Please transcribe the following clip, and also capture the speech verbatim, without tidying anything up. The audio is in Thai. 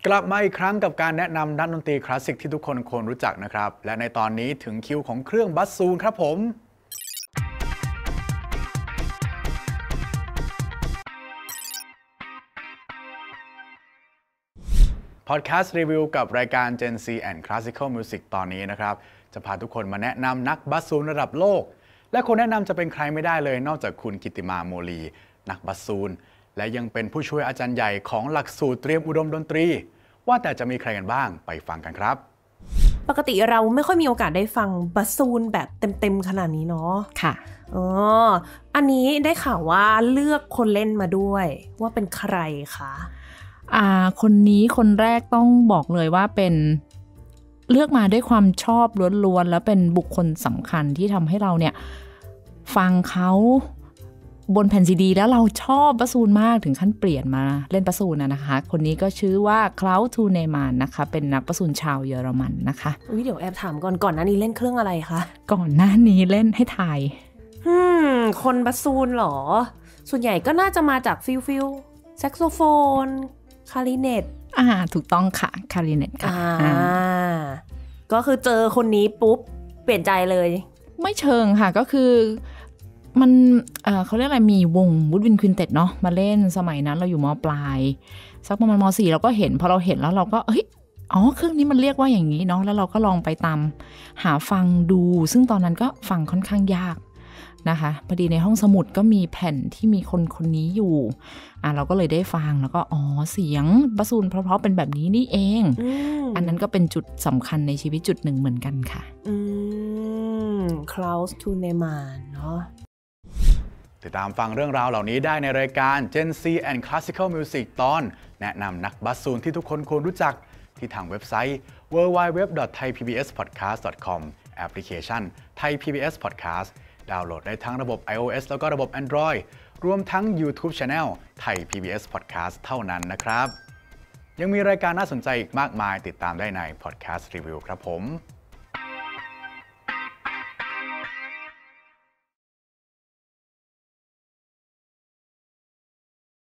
กลับมาอีกครั้งกับการแนะนำนักดนตรีคลาสสิกที่ทุกคนควรรู้จักนะครับและในตอนนี้ถึงคิวของเครื่องบัสซูนครับผมพอดแคสต์รีวิวกับรายการ Gen Z and Classical Music ตอนนี้นะครับจะพาทุกคนมาแนะนำนักบัสซูนระดับโลกและคนแนะนำจะเป็นใครไม่ได้เลยนอกจากคุณกิตติมาโมลีนักบัสซูนและยังเป็นผู้ช่วยอาจารย์ใหญ่ของหลักสูตรเตรียมอุดมดนตรีว่าแต่จะมีใครกันบ้างไปฟังกันครับปกติเราไม่ค่อยมีโอกาสได้ฟังบัสซูนแบบเต็มๆขนาดนี้เนาะค่ะอ๋ออันนี้ได้ข่าวว่าเลือกคนเล่นมาด้วยว่าเป็นใครคะอ่าคนนี้คนแรกต้องบอกเลยว่าเป็นเลือกมาด้วยความชอบล้วนๆแล้วเป็นบุคคลสำคัญที่ทำให้เราเนี่ยฟังเขาบนแผ่นซีดีแล้วเราชอบบัสซูนมากถึงขั้นเปลี่ยนมาเล่นบัสซูนนะคะคนนี้ก็ชื่อว่าคลาวทูเนมานนะคะเป็นนักบัสซูนชาวเยอรมันนะคะอุ๊ยเดี๋ยวแอบถามก่อนก่อนหน้านี้เล่นเครื่องอะไรคะก่อนหน้านี้เล่นให้ทายอืมคนบัสซูนหรอส่วนใหญ่ก็น่าจะมาจากฟิลฟิลแซกโซโฟนคลาริเนตอ่าถูกต้องค่ะคลาริเนตค่ะอ่าก็คือเจอคนนี้ปุ๊บเปลี่ยนใจเลยไม่เชิงค่ะก็คือมัน เอ่อ เขาเรียกอะไรมีวงวูดวินควินเต็ตเนาะมาเล่นสมัยนั้นเราอยู่ม.ปลายสักประมาณม.สี่เราก็เห็นพอเราเห็นแล้วเราก็เฮ้ยอ๋อเครื่องนี้มันเรียกว่าอย่างนี้เนาะแล้วเราก็ลองไปตามหาฟังดูซึ่งตอนนั้นก็ฟังค่อนข้างยากนะคะพอดีในห้องสมุดก็มีแผ่นที่มีคนคนนี้อยู่อ่ะเราก็เลยได้ฟังแล้วก็อ๋อเสียงบัสซูนเพราะๆเป็นแบบนี้นี่เองอันนั้นก็เป็นจุดสำคัญในชีวิตจุดหนึ่งเหมือนกันค่ะอืมคลาวส์ทูเนมานเนาะติดตามฟังเรื่องราวเหล่านี้ได้ในรายการ Gen Z and Classical Music ตอนแนะนำนักบัสซูนที่ทุกคนควรรู้จักที่ทางเว็บไซต์ ดับเบิลยู ดับเบิลยู ดับเบิลยู ดอท ไทย พี บี เอส พอดแคสต์ ดอท คอม แอปพลิเคชัน Thai พี บี เอส Podcast ดาวน์โหลดได้ทั้งระบบ iOS แล้วก็ระบบ Android รวมทั้ง YouTube Channel Thai พี บี เอส Podcast เท่านั้นนะครับยังมีรายการน่าสนใจอีกมากมายติดตามได้ใน Podcast Review ครับผม